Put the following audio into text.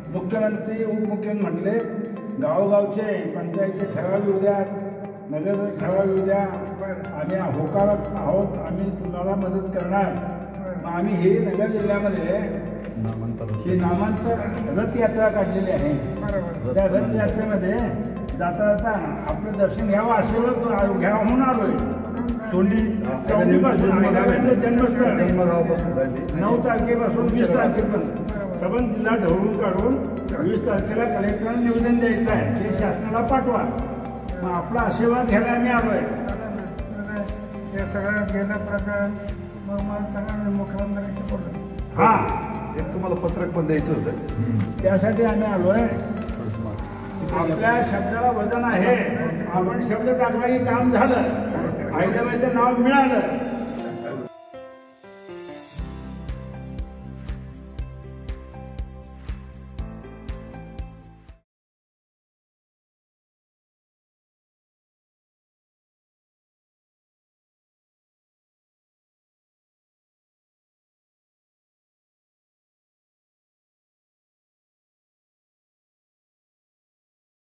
मुख्यमंत्री उपमुख्यमंत्री म्हटले गावोगावचे पंचायतचे ठराव येऊ द्या, नगर ठराव येऊ द्या, आम्ही होकारात आहोत, आम्ही तुम्हाला मदत करणार. मग आम्ही हे नगर जिल्ह्यामध्ये ही नामांतर रथयात्रा काढलेली आहे. त्या रथयात्रेमध्ये जाता जाता आपलं दर्शन घ्यावं, आशीर्वाद घ्यावं म्हणून आलोय. चौंडीपासून अहिल्याबाईंचं जन्मस्थळ 9 तारखेपासून 20 तारखेपर्यंत सबंध जिल्हा ढवळून काढून 20 तारखेला कलेक्टरांना निवेदन द्यायचं आहे, ते शासनाला पाठवा. मग आपला आशीर्वाद घ्यायला आम्ही आलोय. हे सगळं गेलं प्रकरण मग मला सगळ्यांना मुख्यमंत्र्यांशी बोललो. हा, एक तुम्हाला पत्रक पण द्यायचं होतं, त्यासाठी आम्ही आलोय. आपल्या शब्दाला वजन आहे. आपण शब्द टाकला की काम झालं, अहिल्याबाईचं नाव मिळालं.